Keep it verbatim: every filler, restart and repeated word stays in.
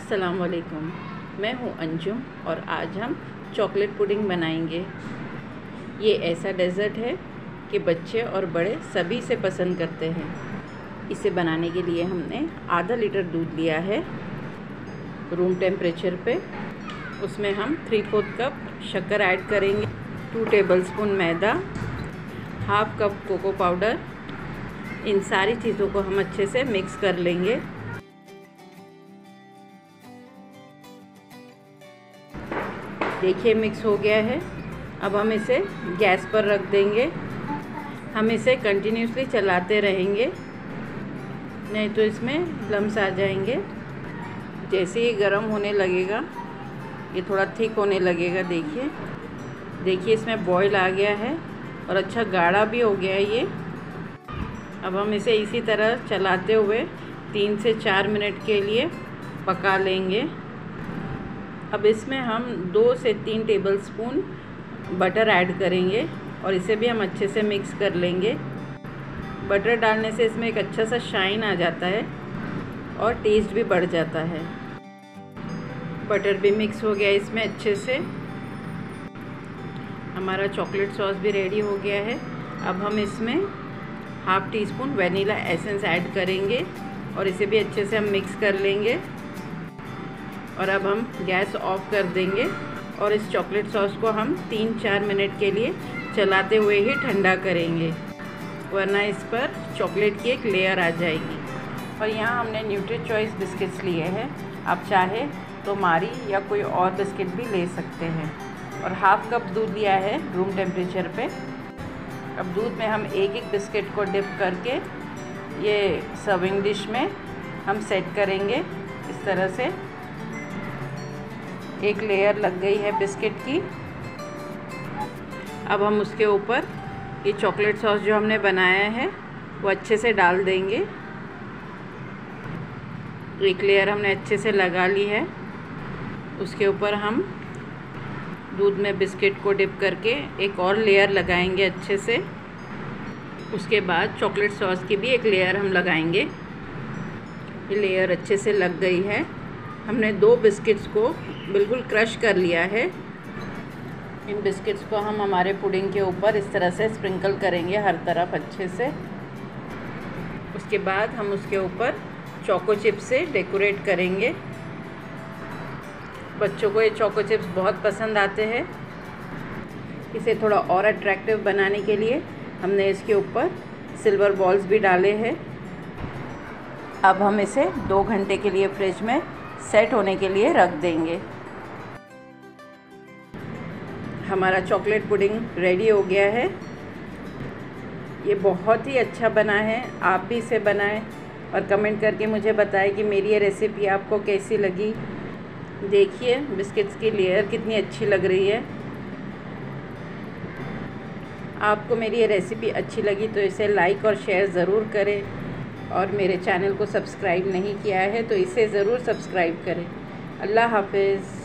अस्सलाम वालेकुम, मैं हूँ अंजुम और आज हम चॉकलेट पुडिंग बनाएंगे। ये ऐसा डेज़र्ट है कि बच्चे और बड़े सभी से पसंद करते हैं। इसे बनाने के लिए हमने आधा लीटर दूध लिया है रूम टेम्परेचर पे। उसमें हम थ्री फोर्थ कप शक्कर ऐड करेंगे, टू टेबलस्पून मैदा, हाफ कप कोको पाउडर। इन सारी चीज़ों को हम अच्छे से मिक्स कर लेंगे। देखिए मिक्स हो गया है। अब हम इसे गैस पर रख देंगे। हम इसे कंटिन्यूसली चलाते रहेंगे, नहीं तो इसमें लम्स आ जाएंगे। जैसे ही गर्म होने लगेगा, ये थोड़ा थिक होने लगेगा। देखिए देखिए इसमें बॉईल आ गया है और अच्छा गाढ़ा भी हो गया है ये। अब हम इसे इसी तरह चलाते हुए तीन से चार मिनट के लिए पका लेंगे। अब इसमें हम दो से तीन टेबलस्पून बटर ऐड करेंगे और इसे भी हम अच्छे से मिक्स कर लेंगे। बटर डालने से इसमें एक अच्छा सा शाइन आ जाता है और टेस्ट भी बढ़ जाता है। बटर भी मिक्स हो गया इसमें अच्छे से। हमारा चॉकलेट सॉस भी रेडी हो गया है। अब हम इसमें half tea spoon vanilla essence add करेंगे और इसे भी अच्छे से हम मिक्स कर लेंगे। और अब हम गैस ऑफ कर देंगे और इस चॉकलेट सॉस को हम तीन चार मिनट के लिए चलाते हुए ही ठंडा करेंगे, वरना इस पर चॉकलेट की एक लेयर आ जाएगी। और यहाँ हमने न्यूट्री चॉइस बिस्किट्स लिए हैं। आप चाहे तो मारी या कोई और बिस्किट भी ले सकते हैं। और हाफ़ कप दूध लिया है रूम टेम्परेचर पे। अब दूध में हम एक एक बिस्किट को डिप करके ये सर्विंग डिश में हम सेट करेंगे। इस तरह से एक लेयर लग गई है बिस्किट की। अब हम उसके ऊपर ये चॉकलेट सॉस जो हमने बनाया है वो अच्छे से डाल देंगे। एक लेयर हमने अच्छे से लगा ली है। उसके ऊपर हम दूध में बिस्किट को डिप करके एक और लेयर लगाएंगे अच्छे से। उसके बाद चॉकलेट सॉस की भी एक लेयर हम लगाएंगे। ये लेयर अच्छे से लग गई है। हमने दो बिस्किट्स को बिल्कुल क्रश कर लिया है। इन बिस्किट्स को हम हमारे पुडिंग के ऊपर इस तरह से स्प्रिंकल करेंगे हर तरफ अच्छे से। उसके बाद हम उसके ऊपर चोको चिप्स से डेकोरेट करेंगे। बच्चों को ये चोको चिप्स बहुत पसंद आते हैं। इसे थोड़ा और अट्रैक्टिव बनाने के लिए हमने इसके ऊपर सिल्वर बॉल्स भी डाले हैं। अब हम इसे दो घंटे के लिए फ्रिज में सेट होने के लिए रख देंगे। हमारा चॉकलेट पुडिंग रेडी हो गया है। ये बहुत ही अच्छा बना है। आप भी इसे बनाएं और कमेंट करके मुझे बताएं कि मेरी ये रेसिपी आपको कैसी लगी। देखिए बिस्किट्स की लेयर कितनी अच्छी लग रही है। आपको मेरी ये रेसिपी अच्छी लगी तो इसे लाइक और शेयर ज़रूर करें। और मेरे चैनल को सब्सक्राइब नहीं किया है तो इसे ज़रूर सब्सक्राइब करें। अल्लाह हाफ़िज़।